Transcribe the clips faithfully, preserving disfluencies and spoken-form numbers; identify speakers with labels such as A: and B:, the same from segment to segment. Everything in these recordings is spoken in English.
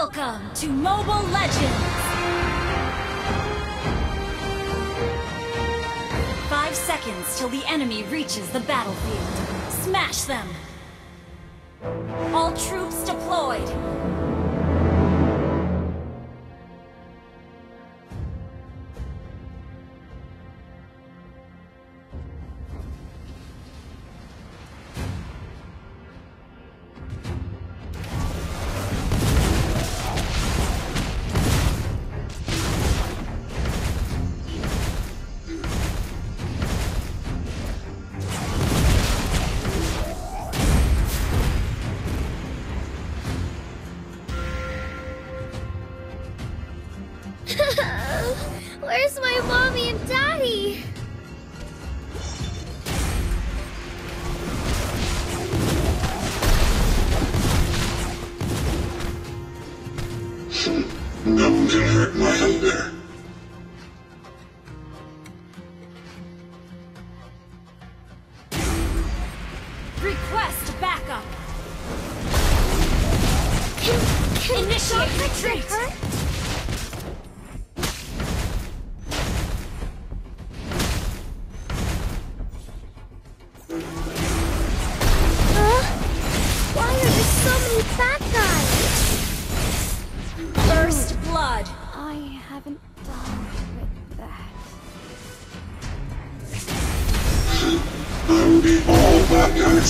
A: Welcome to Mobile Legends! Five seconds till the enemy reaches the battlefield. Smash them! All troops deployed!
B: Where's my mommy and daddy?
C: No one can hurt my hunger.
A: Request backup!
B: Can, can
A: Initiate
B: Joshua
A: retreat!
B: get hurt? Huh? Why are there so many bad guys?
A: First blood!
B: I haven't done with that.
C: I will be all bad guys.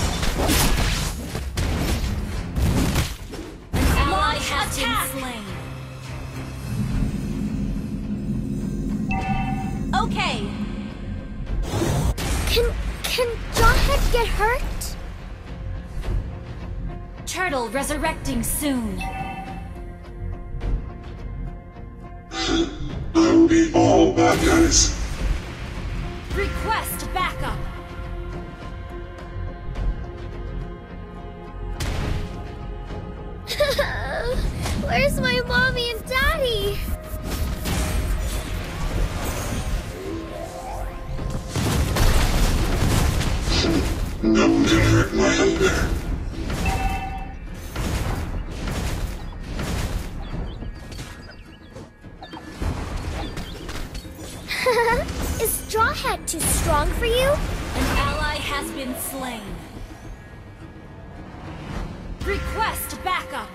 A: An ally has been slain. Okay,
B: Can can Jawhead get hurt?
A: turtle resurrecting soon.
C: I will be all bad guys.
A: Request backup!
B: Where's my mommy and daddy?
C: No one can hurt my hunger.
B: Is Jawhead too strong for you?
A: An ally has been slain. Request backup!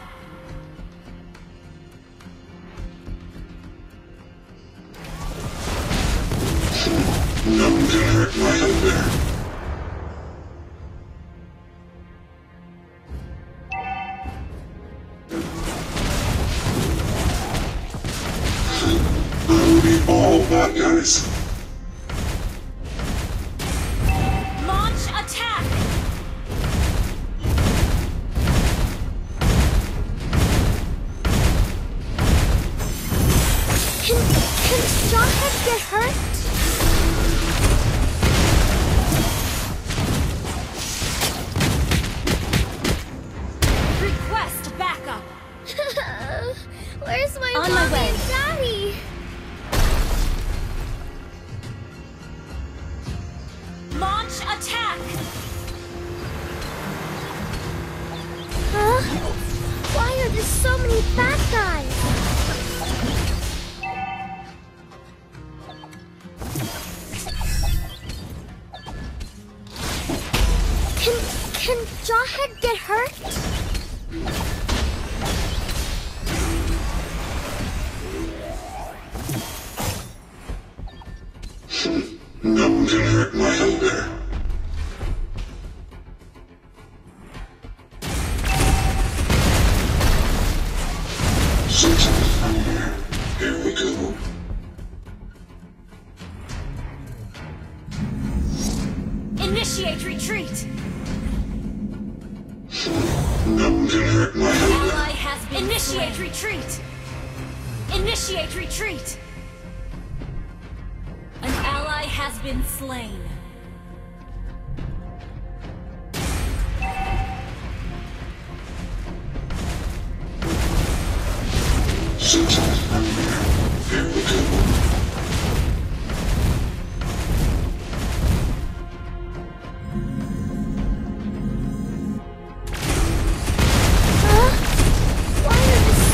C: No one can hurt my hunger. I will be all bad guys.
A: Launch attack!
B: Can can Jawhead get hurt?
A: Request backup!
B: Where's my
A: On my
B: mommy
A: way.
B: and daddy?
A: Launch attack!
B: Huh? Why are there so many bad guys? Can can Jawhead get hurt?
C: No one can hurt my hunger. Sometimes hunger. Here we go.
A: Initiate retreat!
C: No one can hurt my hunger.
A: Ally has been Initiate retreat! Initiate retreat! An ally has been slain.
C: Sometimes hunger. Here we go.
B: Huh? Why are there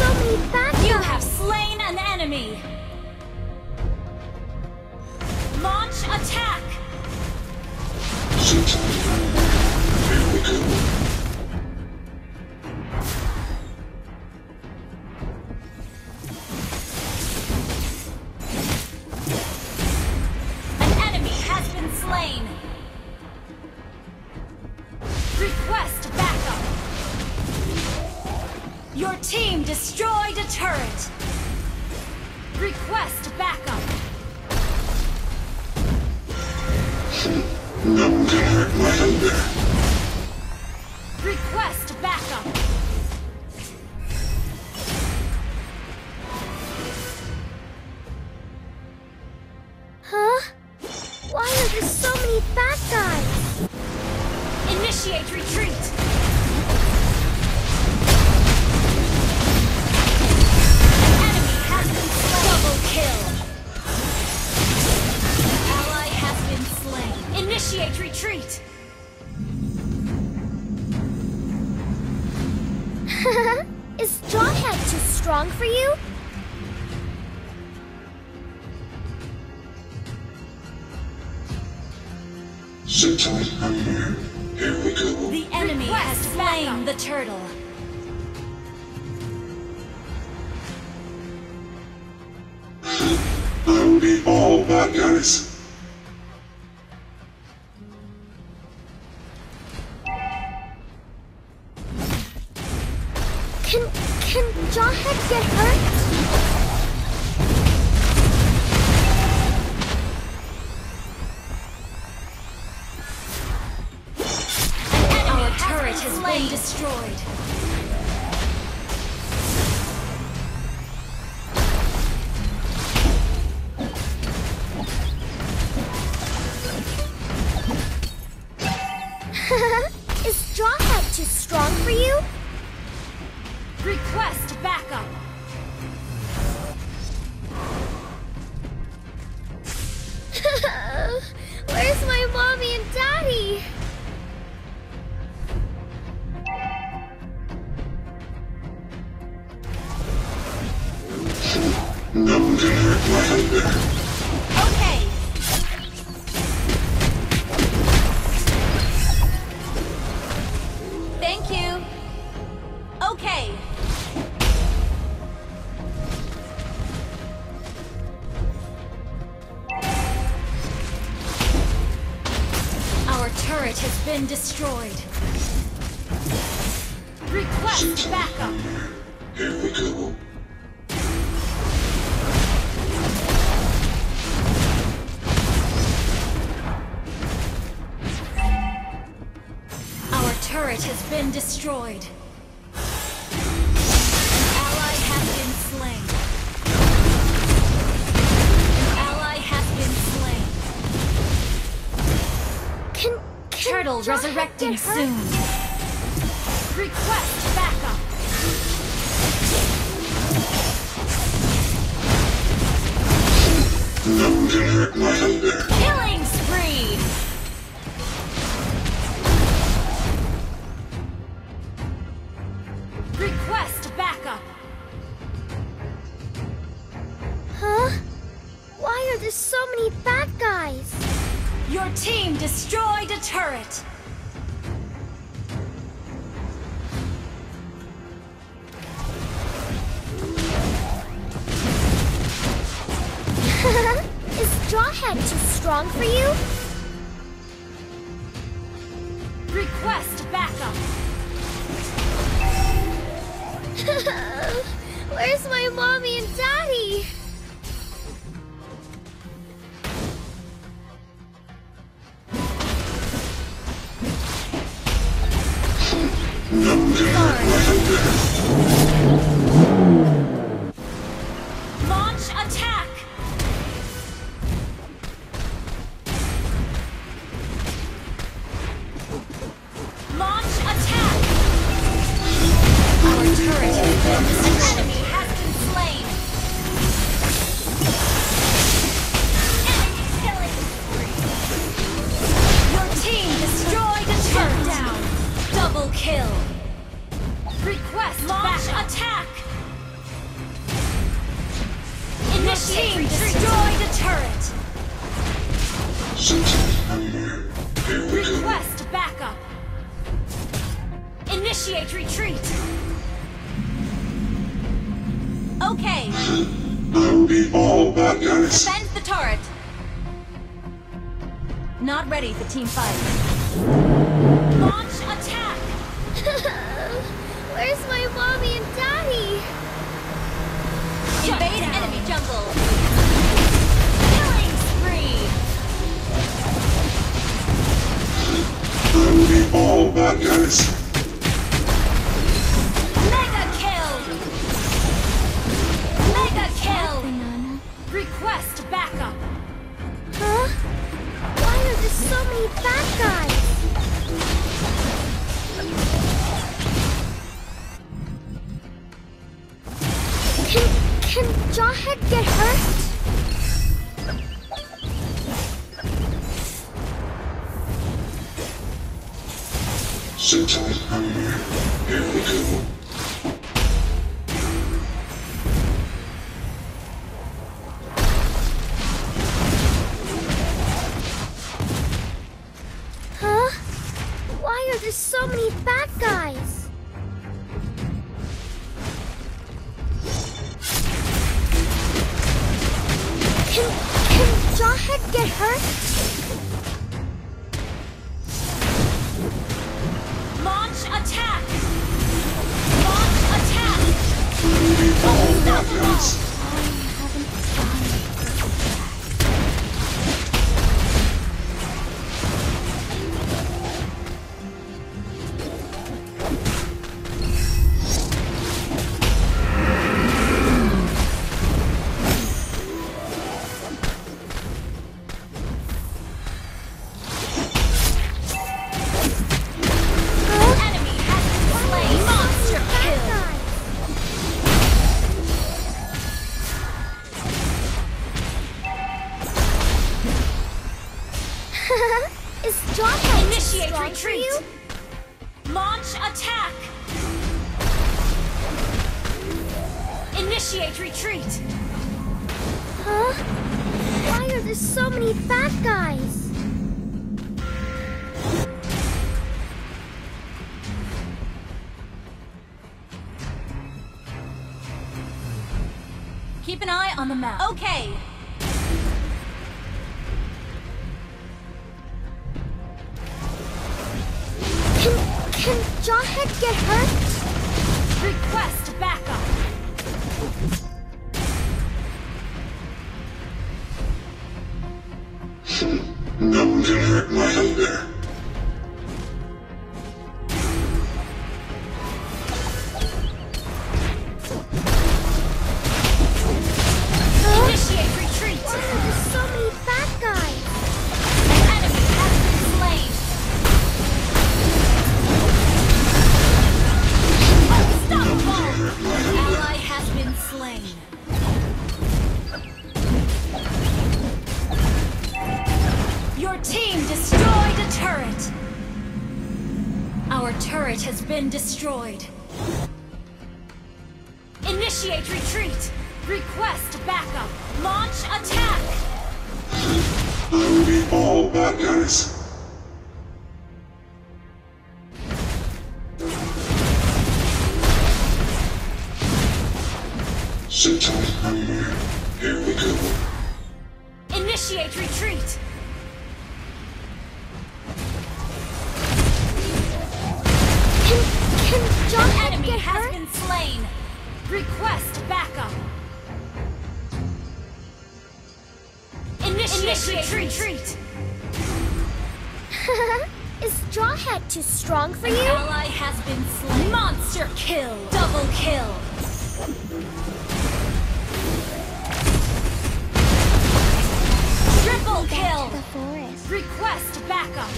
A: Your team destroyed a turret. Request backup.
C: No one can hurt my hunger.
A: Request backup.
B: Huh? Why are there so many bad guys?
A: Initiate retreat. An enemy has been slain. Double kill. An ally has been slain. Initiate retreat.
B: Is Jawhead too strong for you?
C: Sit tight, I'm here. Here we go.
A: The enemy has slain the turtle.
C: I'll be all bad guys.
B: Can can Jawhead get hurt?
A: Our turret has been destroyed.
B: Is Jawhead too strong for you?
A: Request backup.
B: Where's my mommy and daddy?
C: No one can hurt my hunger.
A: Okay. Thank you. Okay. Our turret has been destroyed. Request backup.
C: Here we go.
A: Our turret has been destroyed. An ally has been slain. An ally has been slain.
B: Can, can
A: Turtle
B: Jawhead
A: resurrecting
B: get hurt?
A: soon. Request backup.
C: No one can hurt my hunger.
A: Killing spree. Request backup.
B: Huh? Why are there so many bad guys?
A: Your team destroyed a turret.
B: Is Jawhead too strong for you?
A: Request backup.
B: Where's my mommy and daddy?
C: No one can hurt my hunger.
A: Launch attack. Launch attack. Our turret has been destroyed. An enemy has been slain. Enemy killing spree. Your team destroyed a turret. Down. Double kill. Request launch attack. Initiate destroyed a turret.
C: Sit tight, I'm here. Here we go.
A: Request backup. Initiate retreat. Okay.
C: I'll be all bad guys.
A: Defend the turret. Not ready for team fight. Launch attack.
B: Where's my mommy and daddy?
C: bad guys.
A: Mega kill! Mega kill!
B: Banana.
A: Request backup!
B: Huh? Why are there so many bad guys? Can, can Jawhead get hurt?
C: Sit tight, honey. Here we go.
B: Huh? Why are there so many bad guys? Can, can Jawhead get hurt?
A: Launch attack! Launch attack!
C: All bad guys.
A: Enemy has been slain! Monster kill!
B: Is Jawhead
A: Initiate
B: strong for
A: retreat!
B: you?
A: Launch attack! Initiate retreat!
B: Huh? Why are there so many bad guys?
A: Keep an eye on the map. Okay!
B: Can, can Jawhead get hurt?
A: Request backup!
C: No one can hurt my hunger.
B: Huh?
A: Initiate retreat!
B: Why are there so many bad guys?
A: An enemy has been slain! Unstoppable! An ally has been slain. Your team destroyed a turret! Our turret has been destroyed. Initiate retreat! Request backup! Launch attack!
C: I will be all bad guys. Sit tight, honey. Here we go.
A: Initiate retreat!
B: Can, can Jawhead
A: Enemy
B: get
A: has
B: hurt?
A: been slain! Request backup! Initiate, retreat!
B: Is Jawhead too strong for
A: An
B: you?
A: ally has been slain. Monster kill! Double kill! Triple kill!
B: The forest.
A: Request backup!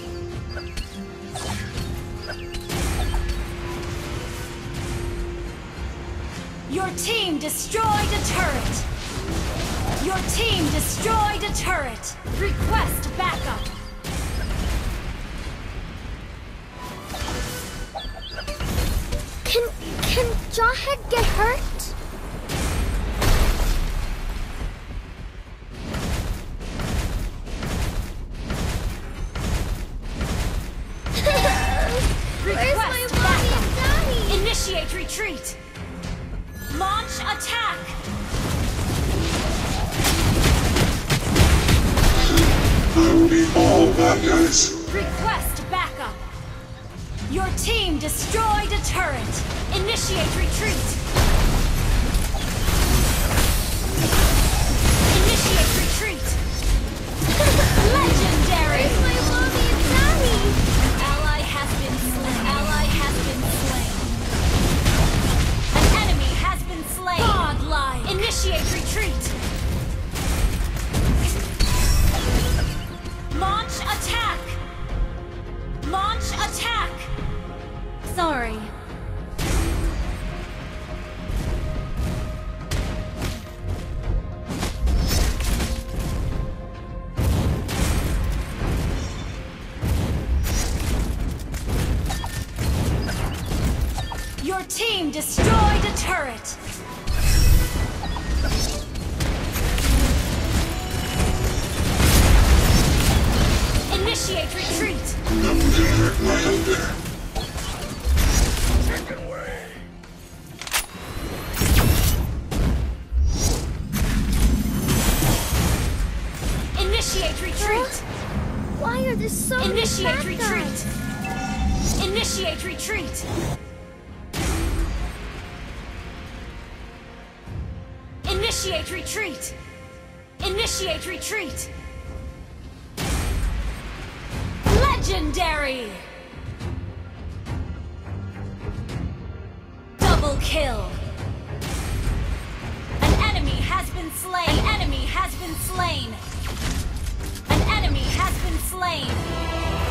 A: Your team destroyed a turret! Your team destroyed a turret! Request backup!
B: Can, can Jawhead get hurt? Where's my
A: Request
B: mommy and
A: backup!
B: daddy?
A: Initiate retreat! Launch attack!
C: I will be all bad guys.
A: Request backup! Your team destroyed a turret! Initiate retreat! Initiate retreat! Legendary!
B: Where's my mommy and daddy?
A: An ally has been team destroyed a turret! Initiate retreat!
C: Double killer right out there.
D: Taken away.
A: Initiate retreat!
B: Why are there so many
A: Initiate
B: bad
A: retreat!
B: guys?
A: Initiate retreat! Initiate retreat! Initiate retreat! Legendary! Double kill! An enemy has been slain! An enemy has been slain! An enemy has been slain!